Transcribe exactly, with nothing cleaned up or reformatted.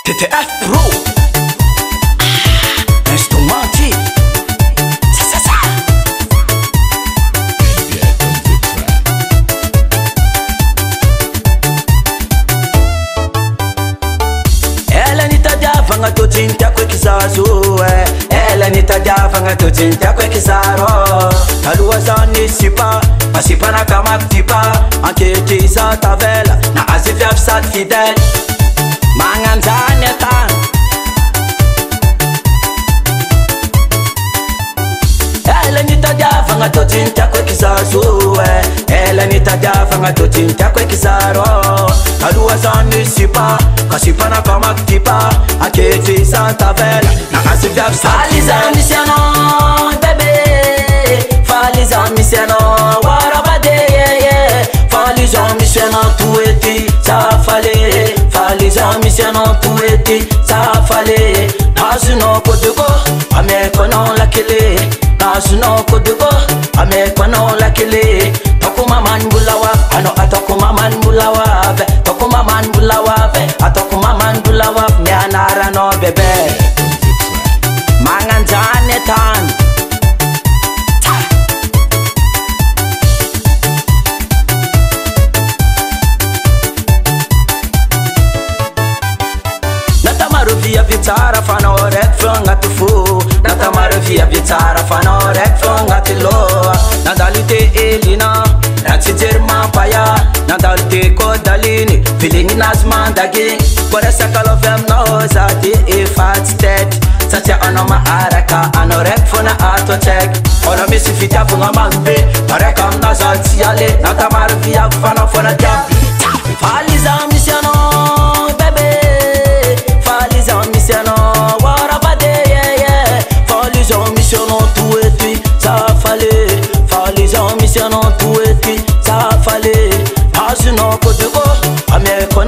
T T F Pro Instrumenti Ça ça ça Ela nitajafa nga totinta kwe kisazo Ela nitajafa nga totinta kwe kisaro Taluwa zani sipa Pasipa na kama ktipa Anketi sa tavela Na azif yafsat fidel Mangan zanetan Ela nitajafa nga totinta kwe kisazo Ela nitajafa nga totinta kwe kisaro Taluwa zani sipa Pasipa na kama ktipa Anketi sa tavela Na azif yafsat fidel Faliza misiano bebe Faliza misiano warabade Faliza misiano tueti sa fale Faliza misiano tueti sa fale Nasuno kodugo ame kono lakile Nasuno kodugo ame kono lakile Tokuma man bulawa ano atokuma man bulawa Tokuma man bulawa atokuma man bulawa Nyanara no bebe Mangan zanetan Natamaru via vitara fano rek flanga tufu Natamaru via vitara fano rek flanga tilo Nadalite elina Natsi jerma paya Nadalite kodalini Feeling nasman dagi Kore sakalo fem no zati ifat stet Satya ano maaraka ano rek funa ato check Ono misi fita funga magbe Parekam na zati yale Natamaru via fano funa jam Faliza misiano bebe Faliza misiano warabade yeah yeah Faliza misiano tueti sa fale Faliza misiano tueti sa fale Nasuno kodugo ame